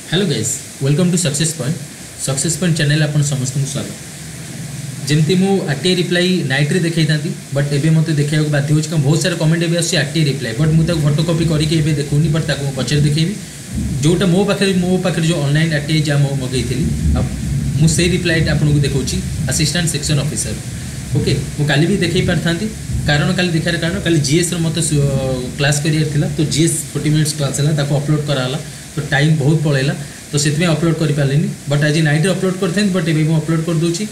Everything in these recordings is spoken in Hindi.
Hello guys, welcome to success point channel आपन समस्त को स्वागत। जमती मु आरटीआई रिप्लाई नाइट रे देखै थांती बट एबे मते देखैया को बाध्य होछ। बहुत सारा कमेंट एबे आसी आरटीआई रिप्लाई बट मु ताको फोटो कॉपी करी के एबे देखुनी बट ताको पछर देखैबी जोटा मो पाखे जो ऑनलाइन आरटीआई जा मगैथिली अब मु से रिप्लाई आपन को देखौची असिस्टेंट सेक्शन ऑफिसर। ओके, मु काली भी देखै पारथांती कारण काली देखार कारण काली जीएस रो मते क्लास करियर थिला तो जीएस 40 मिनिट्स क्लास हला ताको अपलोड कराला तो टाइम बहुत पड़ेगा तो से अपलोड कर पारे बट आज नाइट अपलोड करते बट ये अपलोड कर दूची।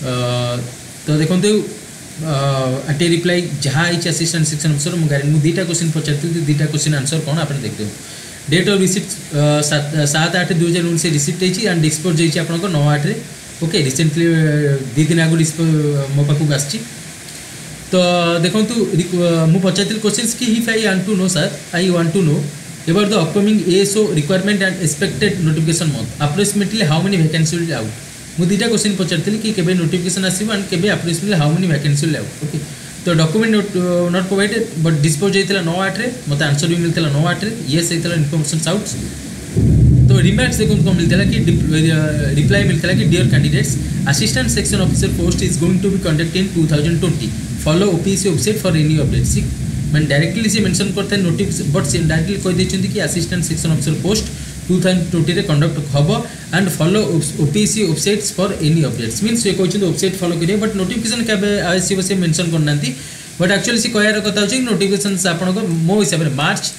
तो देखो आरटीआई रिप्लाई जहाँ आई असिस्टेंट सेक्शन ऑफिसर मुझे दुईटा क्वेश्चन पचारि दुईटा क्वेश्चन आंसर कौन आप देखते डेट ऑफ रिसिप्ट 7/8/2019 से रिसिप्ट होती एंड डिस्पोज जाइए आप 9/8। ओके, रिसेंटली 2 दिन आगे मो पाक आसी तो देखो मुझे पचारि क्वेश्चन कि if I want to know sir I want to know about the upcoming ASO requirement and expected notification month approximately how many vacancy will out। मु दुईटा क्वेश्चन पचारि कि केबे नोटिफिकेशन आसीबो एंड केबे approximately how many vacancy will out। Okay, तो document not provided but dispose होइतला 9/8 रे मते आंसर भी मिलतला 9/8 रे यस होइतला इन्फॉर्मेशन आउट। तो रिमार्क्स देखो को मिलतला कि रिप्लाई मिलतला कि dear candidates assistant section officer post is going to be conducted in 2020 follow OPC website for any updates. मैं डायरेक्टली से मेंशन करते हैं नोटिफिकेशन बट से डायरेक्टली कह देछंती कि असिस्टेंट सेक्शन ऑफिसर पोस्ट 2020 रे कंडक्ट हबो and follow OPC websites for any updates means ये कहछंती वेबसाइट फॉलो करिए बट नोटिफिकेशन केबे आसीबो से मेंशन करनांती बट एक्चुअली से कहयार कथा होची नोटिफिकेशन आपन को मो हिसाब रे मार्च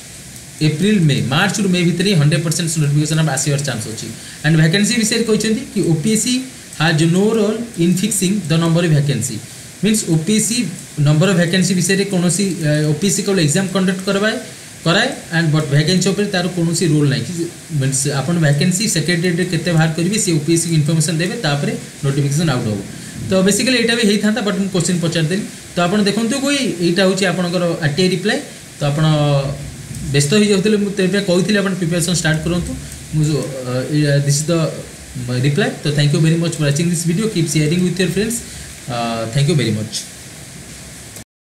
टू मे भितर 100% नोटिफिकेशन अब आसीवर चांस होची। एंड वैकेंसी विषय कहछंती कि OPC has no role in fixing the number of vacancy means OPC number of vacancy विषय कौन ओपीसी केवल एग्जाम कंडक्ट कराए एंड बट वैकेंसी उपर तार कौन रोल ना कि मीन्स आप वैकेंसी सेक्रेटेरिएट केते बाहर करेंगे सी ओपीसी इनफॉरमेशन देवे तापर नोटिफिकेशन आउट हो। तो बेसिकली यहाँ भी होता बट मुझे क्वेश्चन पचारिदेली तो आप देखो कोई यहाँ हूँ आपंकर आरटीआई रिप्लाई तो आप व्यस्त हो जाते कहती आप प्रिपरेशन स्टार्ट करूँ दिस इज द रिप्लाई। तो thank you very much for watching this video keep sharing with your friends. Thank you very much।